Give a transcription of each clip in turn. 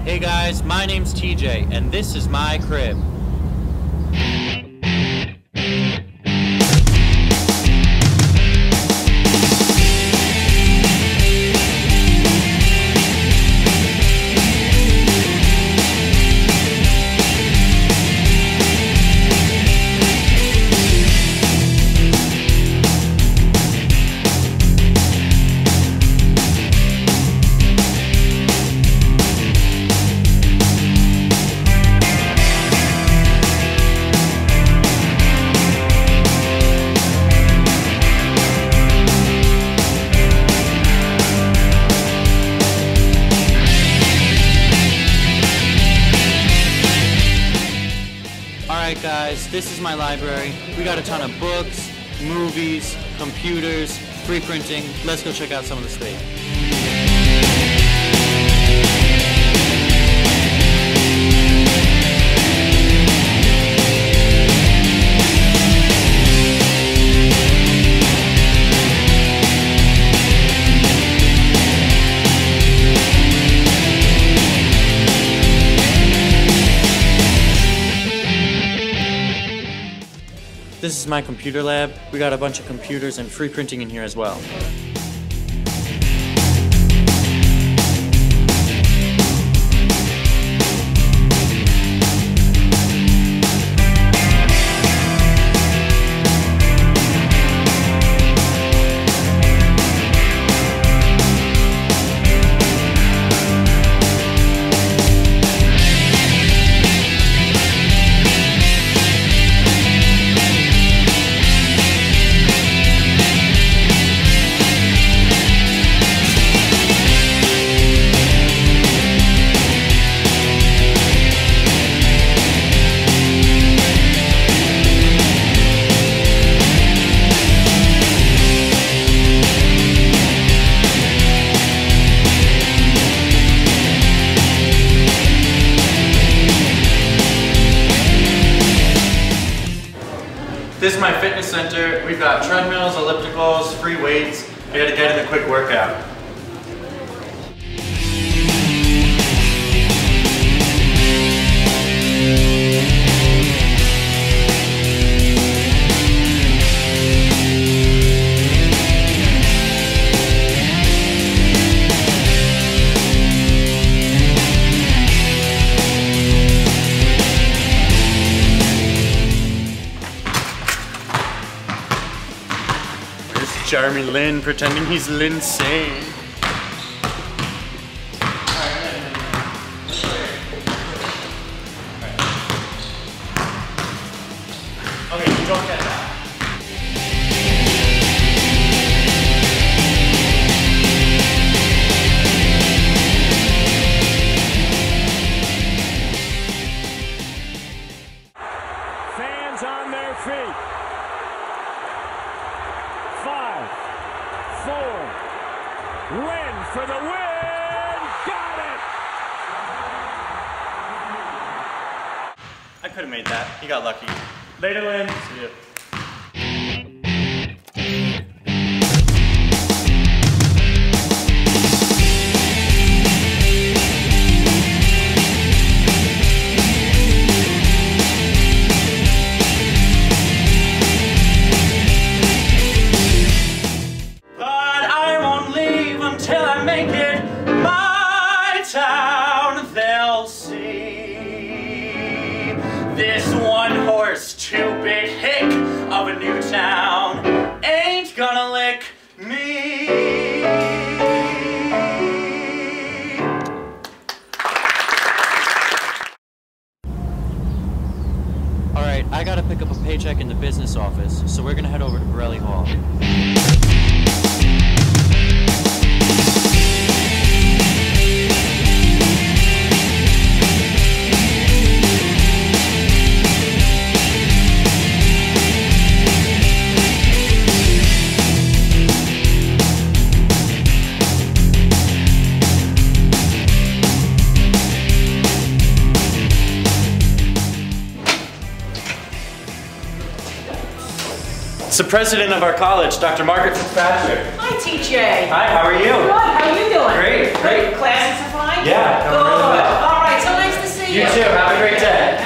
Hey guys, my name's TJ, and this is my crib. Alright guys, this is my library. We got a ton of books, movies, computers, free printing. Let's go check out some of the space. This is my computer lab. We got a bunch of computers and free printing in here as well. This is my fitness center. We've got treadmills, ellipticals, free weights. I gotta get in a quick workout. Jeremy Lin pretending he's Lindsay. Okay, you don't get that. Fans on their feet. 5, 4, Lin for the win! Got it! I could have made that. He got lucky. Later, Lin. See ya. This one-horse, two-bit hick of a new town ain't gonna lick me. Alright, I gotta pick up a paycheck in the business office, so we're gonna head over to Borelli Hall. It's the president of our college, Dr. Margaret Fitzpatrick. Hi, TJ. Hi, how are you? Good. How are you doing? Great, great. Classes are fine? Yeah, Good. really well. All too. Have a great day.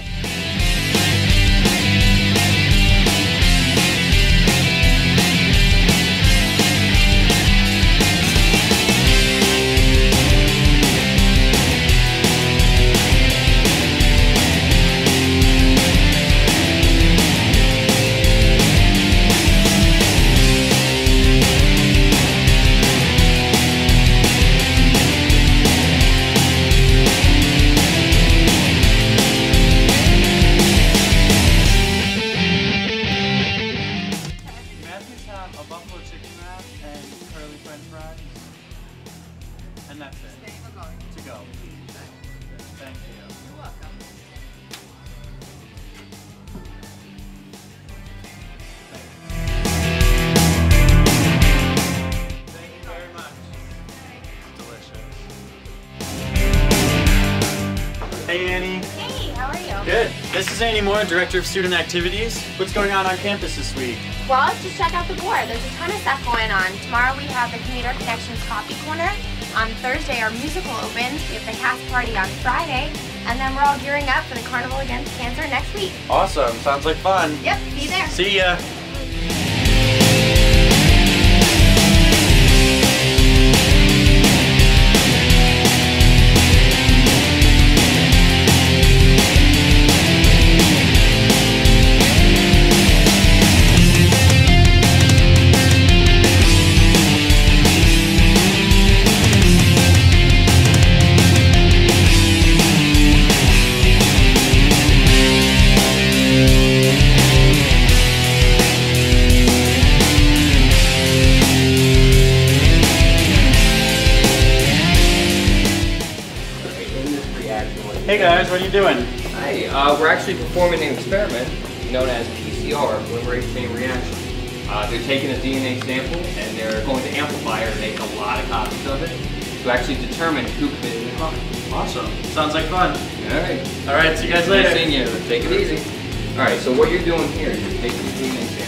And that's it. To go. Thank you. You're welcome. Thank you very much. Delicious. Hey Annie. Hey, how are you? Good. This is Annie Moore, Director of Student Activities. What's going on campus this week? Well, just check out the board. There's a ton of stuff going on. Tomorrow we have the Commuter Connections Coffee Corner. On Thursday, our musical opens. We have the cast party on Friday. And then we're all gearing up for the Carnival Against Cancer next week. Awesome. Sounds like fun. Yep, be there. See ya. Hey guys, what are you doing? Hi, we're actually performing an experiment known as PCR, polymerase chain reaction. They're taking a DNA sample and they're going to amplify or make a lot of copies of it to actually determine who committed the crime. Awesome. Sounds like fun. Alright. Alright, see you guys later. Nice seeing you. Take it easy. Alright, so what you're doing here is you're taking the DNA sample.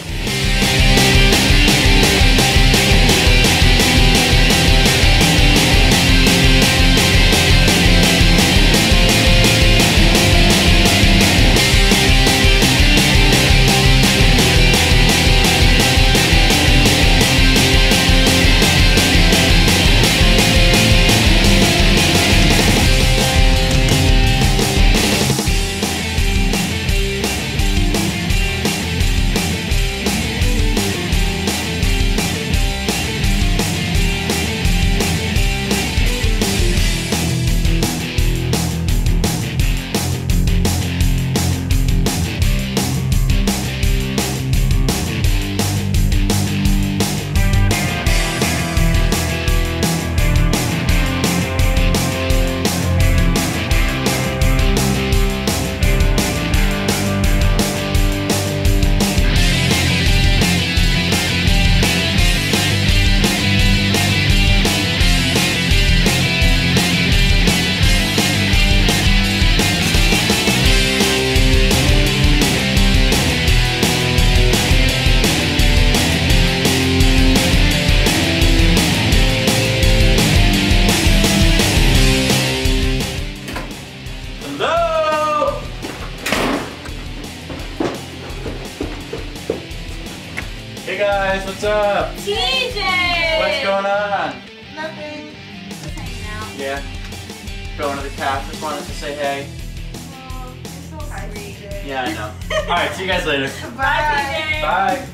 Hey guys, what's up? TJ! What's going on? Nothing. Just hanging out. Yeah. Going to the caf, just wanted to say hey. Oh, you're so sweet. Yeah, I know. Alright, see you guys later. Bye, TJ. Bye.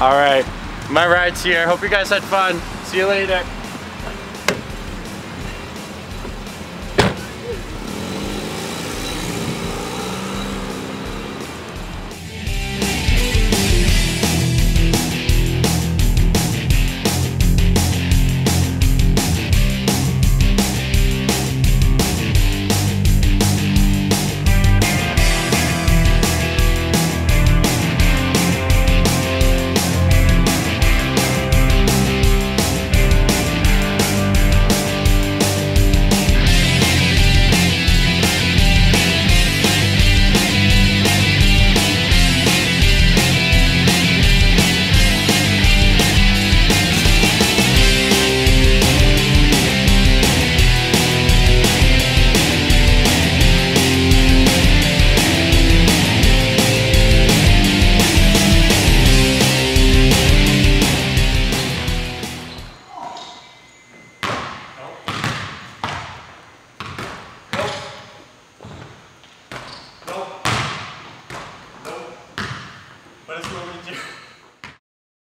All right, my ride's here. Hope you guys had fun. See you later.